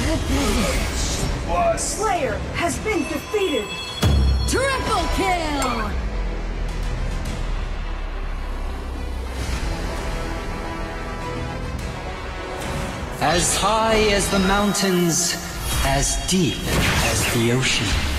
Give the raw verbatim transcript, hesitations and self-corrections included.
Slayer has been defeated! Triple kill! As high as the mountains, as deep as the ocean.